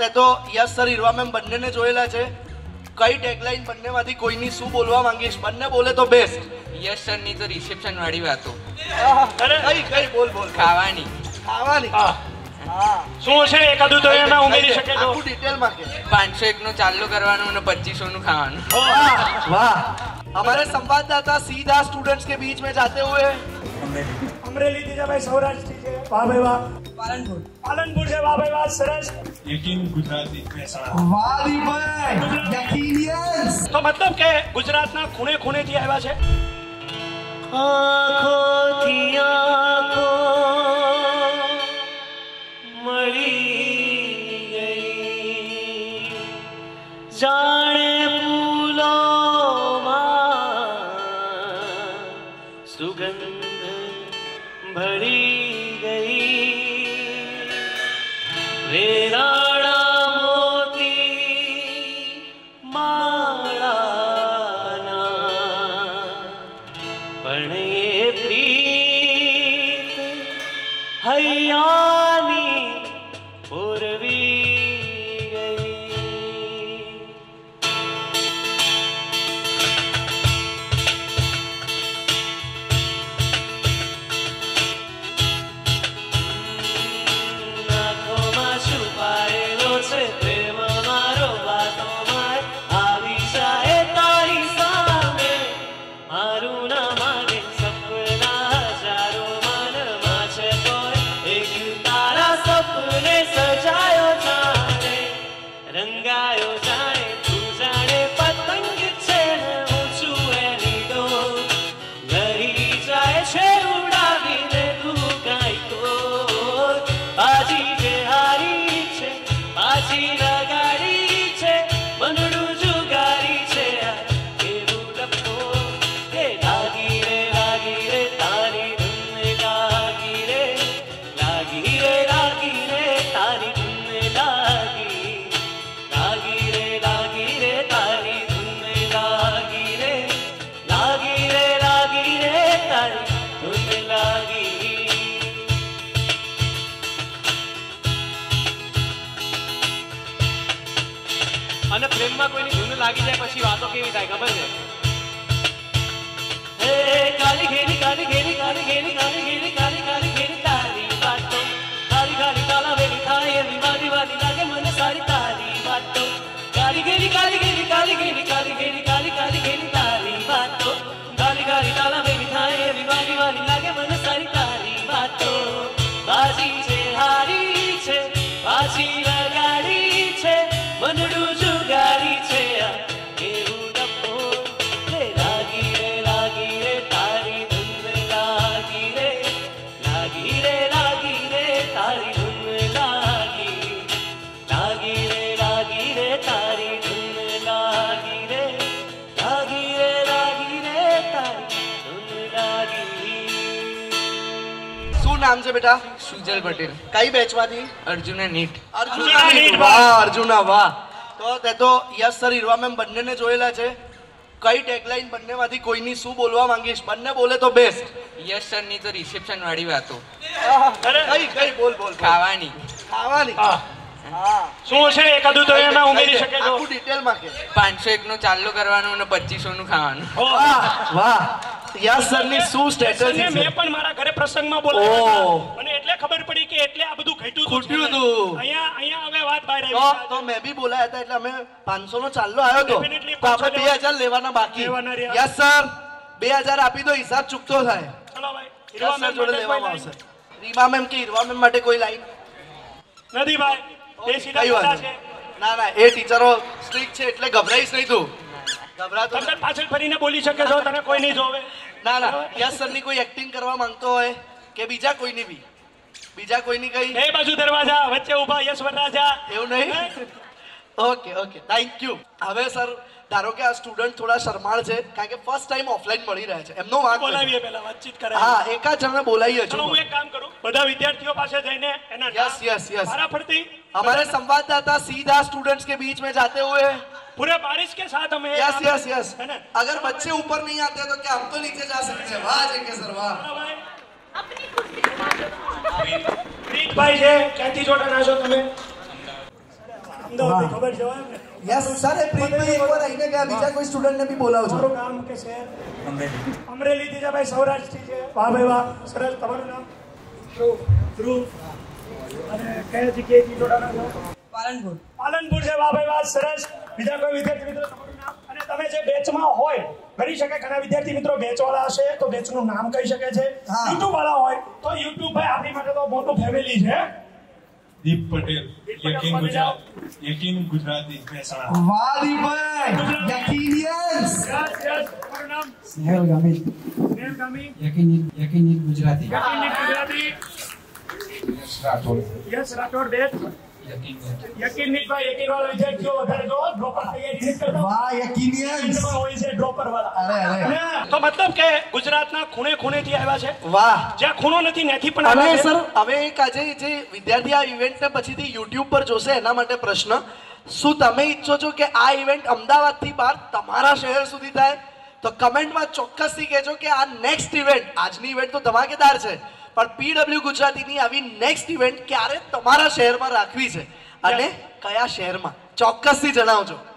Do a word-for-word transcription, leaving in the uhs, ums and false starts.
તે તો yes sir ઈરવા ma'am બંનેને જોયેલા છે. કઈ ટેગલાઈન બંનેમાંથી કોઈની શું બોલવા માંગીશ? બંને બોલે તો બેસ્ટ. યસ સર ની તો રિસેપ્શન વાળી વાતો. કઈ કઈ બોલ બોલ. ખાવાની ખાવાની શું છે એકાદું તો એમાં ઉમેરી શકે તો આખું ડિટેલમાં કે. પાંચસો એક નું ચાલુ કરવાનું અને પચીસો નું ખાવાનું. वाह हमारे संवाददाता सीधा स्टूडेंट्स के बीच में जाते हुए અમરેલી થી ભાઈ સૌરાષ્ટ્ર થી છે વાહ ભાઈ વાહ પાલનપુર પાલનપુર છે વાહ ભાઈ વાહ સરસ યકીન ગુજરાતી મહેસાણા वाह दीपक यकीनियस તો મતલબ કે ગુજરાતના ખૂણે ખૂણે થી આવ્યા છે આંખો થી આંખો મળી ગઈ જાણે સુગંધ ભળી ગઈ વેરાળા મોતી માળાના પણ એ પ્રીત હૈયાની પૂરવી અને પ્રેમમાં કોઈની ધૂન લાગી જાય પછી વાતો કેવી થાય ખબર છે હે કાલી ઘેરી કાલી ઘેરી કાલી ઘેરી કાલી ઘેરી કાલી કાલી ઘેરી તારી વાતો કાલી કાલી કાલા વેલી થાય એવી વાલી વાલી લાગે મને સારી તારી વાતો કાલી ઘેરી કાલી ઘેરી કાલી ઘેરી કાલી ઘેરી કાલી કાલી ઘેરી તારી વાતો કાલી કાલી કાલા વેલી થાય એવી વાલી વાલી લાગે મને સારી તારી વાતો બાજી છે હારી છે બાજી લગાડી છે મનડું જુગારી છે એવું ડપો રે લાગી રે લાગી રે તારી ધૂન લાગી રે લાગી રે લાગી રે તારી ધૂન લાગી લાગી રે લાગી રે તારી ધૂન લાગી રે લાગી રે લાગી રે તારી ધૂન લાગી. શું નામ છે બેટા? સુજલ પટેલ. કઈ બેચમાંથી? અર્જુના નીટ. અર્જુના નીટ. વાહ અર્જુના વાહ. તો તે તો યસ સર ઈરવા મેમ બંનેને જોયેલા છે. કઈ ટેગલાઈન બંનેમાંથી કોઈની શું બોલવા માંગીશ? બંને બોલે તો બેસ્ટ. યસ સર ની તો રિસેપ્શન વાળી વાતો. કઈ કઈ બોલ બોલ. ખાવાની ખાવાની શું છે એકાદું તો એમાં ઉમેરી શકે તો આખું ડિટેલમાં કે. પાંચસો એક નું ચાલુ કરવાનું અને પચીસો નું ખાવાનું. વાહ યસ સર ની શું સ્ટ્રેટેજી છે. મેં પણ મારા ઘરે પ્રસંગમાં બોલાવ્યા અને એટલે ખબર પડી કે એટલે આ બધું ઘટ્યું ખૂટ્યું હતું. અહીંયા અહીંયા હવે વાત બહાર તો આવી તો મેં બી બોલાયા હતા એટલે અમે પાંચસો નો ચાલ્લો આવ્યો તો તો આપણે બે હજાર લેવાના બાકી. યસ સર બે હજાર આપી દો હિસાબ ચૂકતો થાય. ચલો ભાઈ યસ સર જોડે લેવામાં આવશે. રીમા મેમ કે ઈરવા મેમ માટે કોઈ લાઈન નથી ભાઈ એ સીધા કઈ વાત છે નહીં. ના ના એ ટીચરો સ્ટ્રિક્ટ છે એટલે ગભરાઈશ નહીં તું. ગભરાતો તમે પાછળ ફરીને બોલી શકે છો તને કોઈ નહીં જોવે. ના ના યસ સર ની કોઈ એક્ટિંગ કરવા માંગતો હોય કે બીજા કોઈની બી બીજા કોઈની કઈ બે બાજુ દરવાજા વચ્ચે ઊભા યશ વરરાજા એવું નહીં. Okay okay thank you. હવે સર ધારો કે આ સ્ટુડન્ટ થોડા શરમાળ છે કારણ કે ફર્સ્ટ ટાઈમ ઓફલાઈન મળી રહ્યા છે એમનો વાંક બોલાવીએ પહેલા વાતચીત કરાય. હા એકાદ જણને બોલાવીએ ચલો હું એક કામ કરું બધા વિદ્યાર્થીઓ પાસે જઈને એના यस यस यस मारा फड़ती हमारे संवाददाता सीधा स्टूडेंट्स के बीच में जाते हुए पूरे बारिश के साथ हमें यस यस यस है ना अगर बच्चे ऊपर नहीं आते तो क्या हम तो नीचे जा सकते हैं. वाह जेके सर वाह. પ્રીતભાઈ છે ક્યાંથી જોડાના છો તમે? અમદાવાદની ખબર છે એમ ને? યસ સર એ પ્રીતભાઈ એકવાર આવીને ગયા બીજા કોઈ સ્ટુડન્ટને બી બોલાવજો. તમારું ગામ કે શહેર? અમરેલીથી છે ભાઈ, સૌરાષ્ટ્રથી છે. વાહ ભાઈ વાહ, સરસ. તમારું નામ? ધ્રુવ. ધ્રુવ. અને કયા જગ્યાએથી જોડાના છો? પાલનપુર. પાલનપુર છે. વાહ ભાઈ વાહ, સરસ. બીજા કોઈ વિદ્યાર્થી મિત્રો? તમારું નામ? અને તમે જે બેચમાં હોય, કરી શકે ઘણા વિદ્યાર્થી મિત્રો બેચ વાળા હશે તો બેચનું નામ કહી શકે છે. યુટ્યુબ વાળા હોય તો યુટ્યુબ ભાઈ આપણી માટે તો મોટું ફેમિલી છે. દીપ પટેલ યકીન ગુજરાત યકીન ગુજરાતી મહેસાણા. વાહ દીપક યકીનિયન્સ. Yes yes. તમારું નામ? સ્નેહલ ગામી સ્નેહલ ગામી. યકીની યકીની ગુજરાતી યકીન ગુજરાતી. Yash Rathod yes Rathod batch. યકીન યકીન ભાઈ યકીન વાળા વિદ્યાર્થીઓ વધારે જો ડ્રોપર તૈયારી નથી કરતા. વાહ યકીનિયન્સ. હોય છે ડ્રોપર વાળા. અરે અરે અને તો મતલબ કે ગુજરાતના ખૂણે ખૂણેથી આવ્યા છે. વાહ. જ્યાં ખૂણો નથી ત્યાંથી પણ અને આવ્યા છે. સર હવે એક આજે જે વિદ્યાર્થી આ ઇવેન્ટને પછીથી યુટ્યુબ પર જોશે એના માટે પ્રશ્ન, શું તમે ઈચ્છો છો કે આ ઇવેન્ટ અમદાવાદથી બહાર તમારા શહેર સુધી થાય? તો કમેન્ટમાં ચોક્કસથી કહેજો કે આ નેક્સ્ટ ઇવેન્ટ, આજની ઇવેન્ટ તો ધમાકેદાર છે પણ પીડબ્લ્યુ ગુજરાતીની આવી નેક્સ્ટ ઇવેન્ટ ક્યારે તમારા શહેરમાં રાખવી છે અને કયા શહેરમાં, ચોક્કસથી જણાવજો.